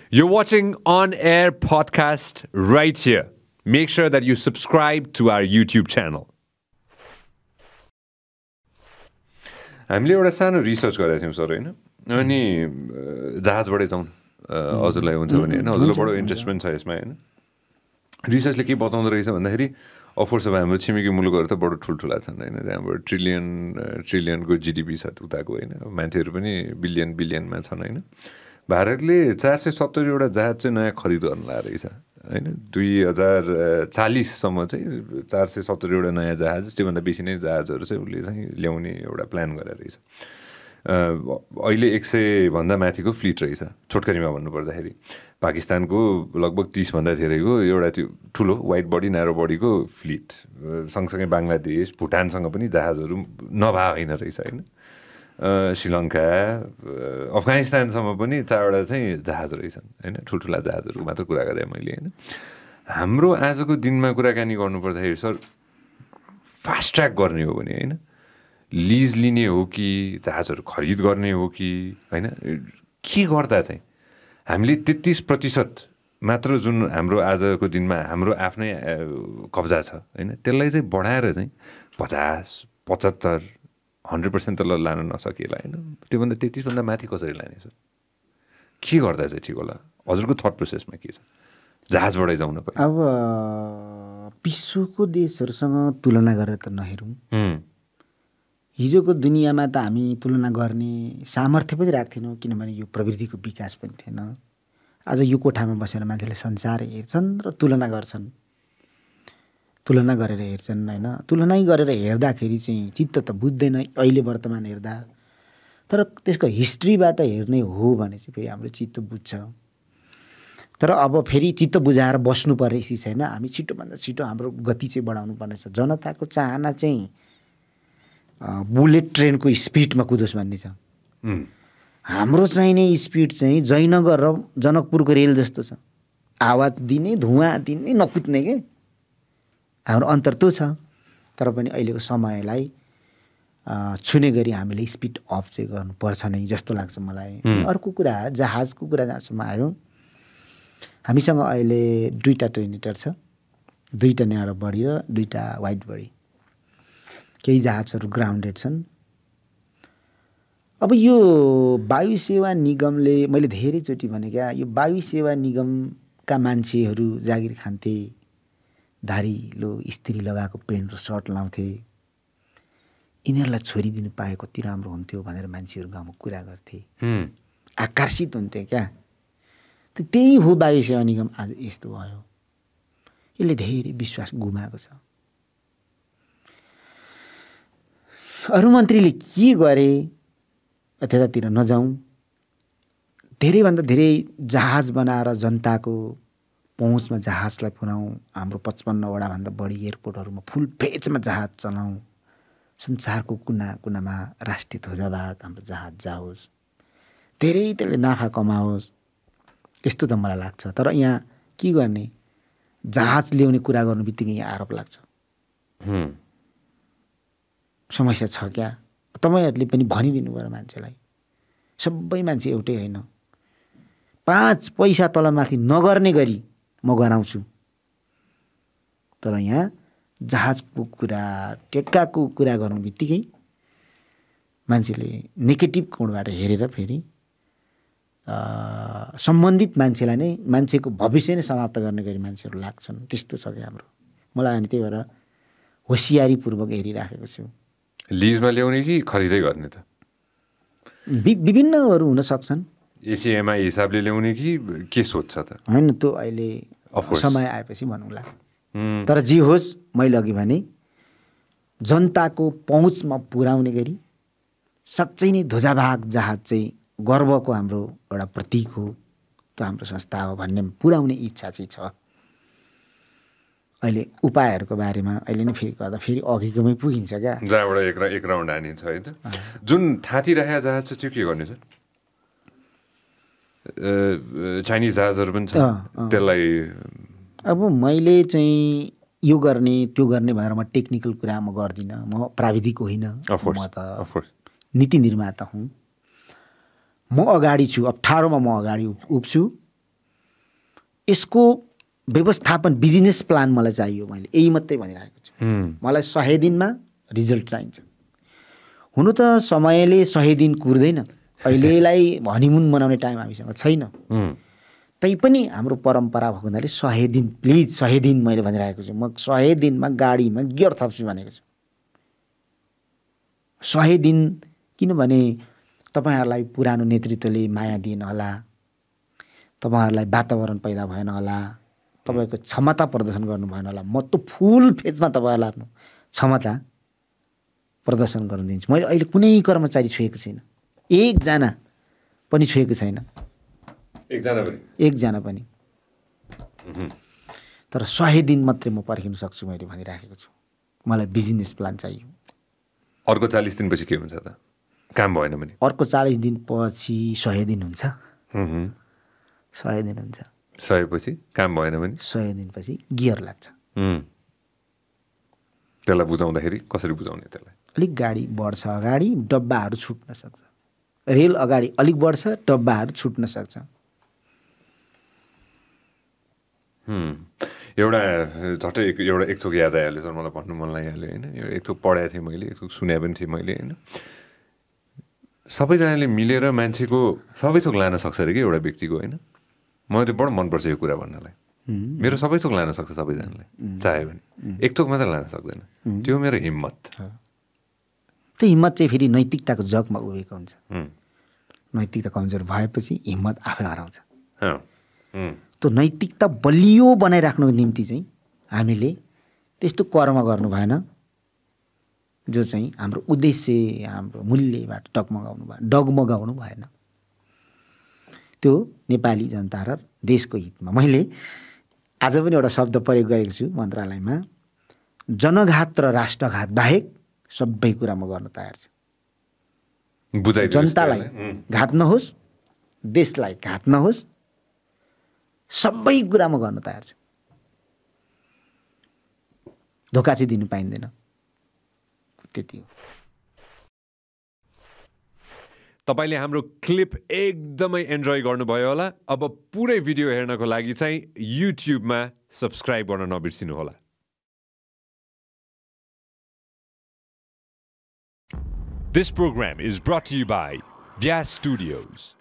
You're watching On Air podcast right here. Make sure that you subscribe to our YouTube channel. हामीले एउटा सानो research गरेका थियौँ sir होइन अनि जहाजबाटै जाउँ हजुरलाई हुन्छ भने होइन हजुरलाई बडो इन्ट्रेस्ट पनि छ यसमा होइन रिसर्चले के बताउँदो रहेछ भन्दाखेरि अफकोर्स अब हाम्रो छिमेकी मुलुकहरू त बडो ठुल्ठुला छन् होइन त्यहाँबाट ट्रिलियनको जिडिपी छ उताको होइन मान्छेहरू पनि बिलियनमा छन् होइन भारतले 470वटा जहाज चाहिँ नयाँ खरिद गर्न लागेको रहेछ होइन 2040सम्म चाहिँ 470वटा नयाँ जहाज त्योभन्दा बेसी नै जहाजहरू चाहिँ उसले चाहिँ ल्याउने एउटा प्लान गरेर रहेछ अहिले 100 भन्दा माथिको फ्लिट रहेछ छोटकरीमा भन्नुपर्दाखेरि पाकिस्तानको लगभग 30 भन्दा धेरैको एउटा त्यो ठुलो वाइड बडी न्यारो बडीको फ्लिट सँगसँगै बङ्गलादेश भुटानसँग पनि जहाजहरू नभए होइन रहेछ होइन श्रीलङ्का अफगानिस्तानसम्म पनि 4वटा चाहिँ जहाज रहेछन् होइन ठुल्ठुला जहाजहरू मात्र कुरा गरेँ मैले होइन हाम्रो आजको दिनमा कुराकानी गर्नुपर्दाखेरि सर फास्ट ट्र्याक गर्ने हो भने होइन लिज लिने हो कि जहाजहरू खरिद गर्ने हो कि होइन के गर्दा चाहिँ हामीले 33% मात्र जुन हाम्रो आजको दिनमा हाम्रो आफ्नै कब्जा छ होइन त्यसलाई चाहिँ बढाएर चाहिँ 50-75 100% त लान नसकेला होइन त्योभन्दा 33 भन्दा माथि कसरी लाने सर के गर्दा चाहिँ ठिक होला हजुरको थट प्रोसेसमा के छ जहाजबाटै जाउँ न अब विश्वको देशहरूसँग तुलना गरेर त नहेरौँ हिजोको दुनियाँमा त हामी तुलना गर्ने सामर्थ्य पनि राख्थेनौँ किनभने यो प्रविधिको विकास पनि थिएन आज यो कोठामा बसेर मान्छेले संसार हेर्छन् र तुलना गर्छन् तुलना गरेर हेर्छन् होइन तुलनै गरेर हेर्दाखेरि चाहिँ चित्त त बुझ्दैन अहिले वर्तमान हेर्दा तर त्यसको हिस्ट्रीबाट हेर्ने हो भने चाहिँ फेरि हाम्रो चित्त बुझ्छ तर अब फेरि चित्त बुझाएर बस्नु पर्ने चिज छैन हामी छिटोभन्दा छिटो हाम्रो गति चाहिँ बढाउनु पर्नेछ जनताको चाहना चाहिँ बुलेट ट्रेनको स्पिडमा कुदोस् भन्ने छ हाम्रो चाहिने स्पिड चाहिँ जयनगर र जनकपुरको रेल जस्तो छ आवाज दिने धुवाँ दिने नकुद्ने के हाम्रो अन्तर त्यो छ तर पनि अहिलेको समयलाई छुने गरी हामीले स्पिड अफ चाहिँ गर्नुपर्छ नै जस्तो लाग्छ मलाई अर्को कुरा जहाजको कुरा जहाँसम्म आयो हामीसँग अहिले 2टा ट्रेनिटर छ 2टा न्यारो बडी र 2टा वाइड बडी केही जहाजहरू ग्राउन्डेड छन् अब यो वायु सेवा निगमले मैले धेरैचोटि भने क्या यो वायु सेवा निगमका मान्छेहरू जागिर खान्थे धारिलो स्त्री लगाएको पेन्ट र सर्ट लाउँथे यिनीहरूलाई छोडिदिनु पाए कति राम्रो हुन्थ्यो भनेर मान्छेहरू गाउँमा कुरा गर्थे आकर्षित हुन्थे क्या त्यही हो वायु सेवा निगम आज यस्तो भयो यसले धेरै विश्वास गुमाएको छ अरू मन्त्रीले के गरे त्यतातिर नजाउँ धेरैभन्दा धेरै जहाज बनाएर जनताको पहुँचमा जहाजलाई पुर्याउँ हाम्रो 55वटा भन्दा बढी एयरपोर्टहरूमा फुल पेजमा जहाज चलाउँ संसारको कुना कुनामा राष्ट्रिय ध्वजावाहक हाम्रो जहाज जाओस् धेरै त्यसले नाफा कमाओस् यस्तो त मलाई लाग्छ तर यहाँ के गर्ने जहाज ल्याउने कुरा गर्नु बित्तिकै यहाँ आरोप लाग्छ समस्या छ क्या तपाईँहरूले पनि भनिदिनु पर्यो मान्छेलाई सबै मान्छे एउटै होइन 5 पैसा तलमाथि नगर्ने गरी म गराउँछु तर यहाँ जहाजको कुरा टेक्काको कुरा गर्नु बित्तिकै मान्छेले नेगेटिभ कोणबाट हेरेर फेरि सम्बन्धित मान्छेलाई नै मान्छेको भविष्य नै समाप्त गर्ने गरी मान्छेहरू लाग्छन् त्यस्तो छ क्या हाम्रो मलाई अनि त्यही भएर होसियारीपूर्वक हेरिराखेको छु लिजमा ल्याउने कि खरिदै गर्ने त विभिन्नहरू हुन सक्छन् एसिएमआई हिसाबले ल्याउने कि के सोध्छ त होइन त्यो अहिले समय आएपछि भनौँला तर जे होस् मैले अघि भने जनताको पहुँचमा पुर्याउने गरी साँच्चै नै ध्वजावाहक जहाज चाहिँ गर्वको हाम्रो एउटा प्रतीक हो त्यो हाम्रो संस्था हो भन्ने पुर्याउने इच्छा चाहिँ छ अहिले उपायहरूको बारेमा अहिले नै फेरि गर्दा फेरि अघिकोमै पुगिन्छ क्या जहाँबाट एक राउन्ड हानिन्छ है त जुन थातिरहेको जहाज छ त्यो के गर्ने सर चाइनिज जहाजहरू पनि छ त्यसलाई अब मैले चाहिँ यो गर्ने त्यो गर्ने भनेर म टेक्निकल कुरा म गर्दिनँ म प्राविधिक होइन म त नीति निर्माता हुँ म अगाडि छु 18मा म अगाडि उभिन्छु यसको व्यवस्थापन बिजनेस प्लान मलाई चाहियो। मैले यही मात्रै भनिरहेको छु। मलाई 100 दिनमा रिजल्ट चाहिन्छ। हुनु त समयले 100 दिन कुर्दैन। अहिलेलाई हनीमुन मनाउने टाइम हामीसँग छैन। तैपनि हाम्रो परम्परा भएको हुनाले 100 दिन प्लिज 100 दिन मैले भनिरहेको छु। म 100 दिनमा गाडीमा गियर थप्छु भनेको छु। 100 दिन किनभने तपाईँहरूलाई पुरानो नेतृत्वले माया दिएन होला, तपाईँहरूलाई वातावरण पैदा भएन होला, तपाईँको क्षमता प्रदर्शन गर्नु भएन होला। म त फुल फेजमा तपाईँहरूलाई आफ्नो क्षमता प्रदर्शन गर्न दिन्छु। मैले अहिले कुनै कर्मचारी छोएको छैन, एकजना पनि छोएको छैन, एकजना पनि। तर 100 दिन मात्रै म पर्खिन सक्छु मैले भनिराखेको छु। मलाई बिजनेस प्लान चाहियो। अर्को 40 दिनपछि के हुन्छ त? काम भएन भने अर्को 40 दिनपछि 100 दिन हुन्छ। 100 दिन हुन्छ। 100 पछि काम भएन भने 100 दिनपछि गियर लाग्छ। त्यसलाई बुझाउँदाखेरि कसरी बुझाउने त्यसलाई? अलिक गाडी बढ्छ अगाडि, डब्बाहरू छुट्न सक्छ। रेल अगाडि अलिक बढ्छ, डब्बाहरू छुट्न सक्छ। एउटा झट्टै एउटा एक थोक याद आइहाल्यो सर, मलाई भन्नु मन लागिहाल्यो होइन। एक थोक पढाएको थिएँ मैले, एक थोक सुने पनि थिएँ मैले होइन। सबैजनाले मिलेर मान्छेको सबै थोक लान सक्छ अरे कि एउटा व्यक्तिको होइन। मलाई त्यो बडो मनपर्छ यो कुरा भन्नलाई। मेरो सबै थोक लान सक्छ सबैजनाले चाह्यो भने, एक थोक मात्र लान सक्दैन। त्यो मेरो हिम्मत। त्यो हिम्मत चाहिँ फेरि नैतिकताको जगमा उभिएको हुन्छ। नैतिकता कमजोर भएपछि हिम्मत आफै हराउँछ। त्यो नैतिकता बलियो बनाइराख्नुको निम्ति चाहिँ हामीले त्यस्तो कर्म गर्नु भएन जो चाहिँ हाम्रो उद्देश्य, हाम्रो मूल्यबाट डगमगाउनु भएन। त्यो नेपाली जनता र देशको हितमा। मैले आज पनि एउटा शब्द प्रयोग गरेको छु मन्त्रालयमा, जनघात र राष्ट्रघात बाहेक सबै कुरा म गर्न तयार छु। जनतालाई घात नहोस्, देशलाई घात नहोस्, सबै कुरा म गर्न तयार छु। धोका चाहिँ दिनु पाइँदैन। त्यति हो। तपाईले हाम्रो क्लिप एकदमै एन्जोय गर्नुभयो होला। अब पुरै भिडियो हेर्नको लागि चाहिँ युट्युबमा सब्स्क्राइब गर्न नबिर्सिनु होला। This program is brought to you by Vyas Studios.